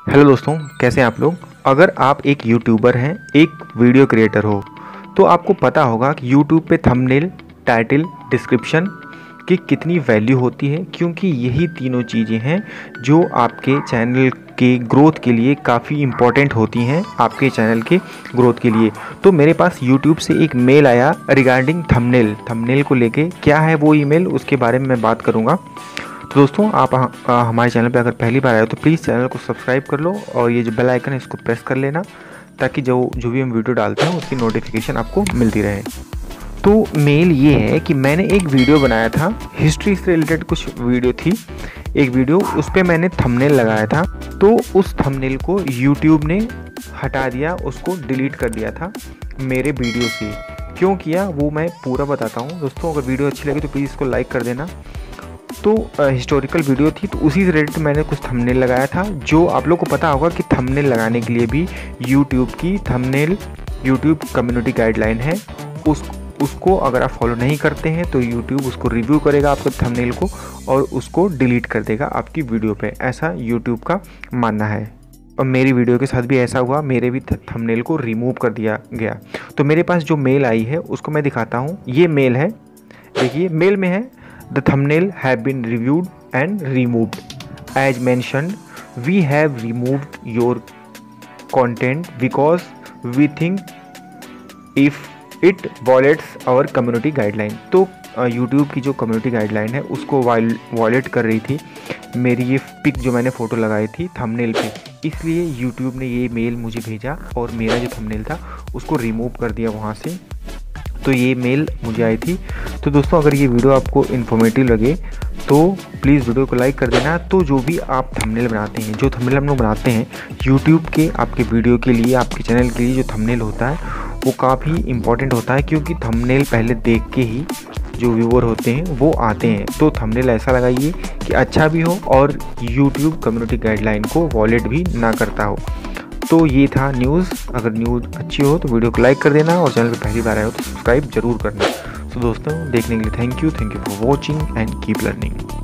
Hello दोस्तों, कैसे हैं आप लोग। अगर आप एक यूट्यूबर हैं, एक वीडियो क्रिएटर हो, तो आपको पता होगा कि यूट्यूब पे थंबनेल, टाइटल, डिस्क्रिप्शन की कितनी वैल्यू होती है, क्योंकि यही तीनों चीज़ें हैं जो आपके चैनल के ग्रोथ के लिए काफ़ी इम्पॉर्टेंट होती हैं, आपके चैनल के ग्रोथ के लिए। तो मेरे पास यूट्यूब से एक मेल आया रिगार्डिंग थंबनेल को लेके। क्या है वो ईमेल, उसके बारे में मैं बात करूँगा। तो दोस्तों, आप हमारे चैनल पे अगर पहली बार आए हो तो प्लीज़ चैनल को सब्सक्राइब कर लो और ये जो बेल आइकन है इसको प्रेस कर लेना, ताकि जो भी हम वीडियो डालते हैं उसकी नोटिफिकेशन आपको मिलती रहे। तो मेल ये है कि मैंने एक वीडियो बनाया था, हिस्ट्री से रिलेटेड कुछ वीडियो थी, एक वीडियो, उस पर मैंने थंबनेल लगाया था। तो उस थंबनेल को यूट्यूब ने हटा दिया, उसको डिलीट कर दिया था मेरे वीडियो से। क्यों किया वो मैं पूरा बताता हूँ दोस्तों। अगर वीडियो अच्छी लगी तो प्लीज़ इसको लाइक कर देना। तो हिस्टोरिकल वीडियो थी, तो उसी से रिलेटेड मैंने कुछ थंबनेल लगाया था। जो आप लोग को पता होगा कि थंबनेल लगाने के लिए भी यूट्यूब कम्युनिटी गाइडलाइन है, उसको अगर आप फॉलो नहीं करते हैं तो यूट्यूब उसको रिव्यू करेगा आपके थंबनेल को और उसको डिलीट कर देगा आपकी वीडियो पे। ऐसा यूट्यूब का मानना है और मेरी वीडियो के साथ भी ऐसा हुआ, मेरे भी थंबनेल को रिमूव कर दिया गया। तो मेरे पास जो मेल आई है उसको मैं दिखाता हूँ। ये मेल है, देखिए मेल में है, The thumbnail have been reviewed and removed. As mentioned, we have removed your content because we think if it violates our community guideline. तो YouTube की जो कम्युनिटी गाइडलाइन है उसको वायलेट कर रही थी मेरी ये पिक जो मैंने फ़ोटो लगाई थी थंबनेल पे, इसलिए YouTube ने ये मेल मुझे भेजा और मेरा जो थंबनेल था उसको रिमूव कर दिया वहाँ से। तो ये मेल मुझे आई थी। तो दोस्तों, अगर ये वीडियो आपको इन्फॉर्मेटिव लगे तो प्लीज़ वीडियो को लाइक कर देना। तो जो भी आप थंबनेल बनाते हैं, जो थंबनेल हम लोग बनाते हैं यूट्यूब के आपके वीडियो के लिए, आपके चैनल के लिए, जो थंबनेल होता है वो काफ़ी इम्पॉर्टेंट होता है, क्योंकि थंबनेल पहले देख के ही जो व्यूअर होते हैं वो आते हैं। तो थंबनेल ऐसा लगाइए कि अच्छा भी हो और यूट्यूब कम्युनिटी गाइडलाइन को वॉलेट भी ना करता हो। तो ये था न्यूज़। अगर न्यूज़ अच्छी हो तो वीडियो को लाइक कर देना और चैनल पे पहली बार आए हो तो सब्सक्राइब जरूर करना। तो दोस्तों, देखने के लिए thank you for watching and keep learning.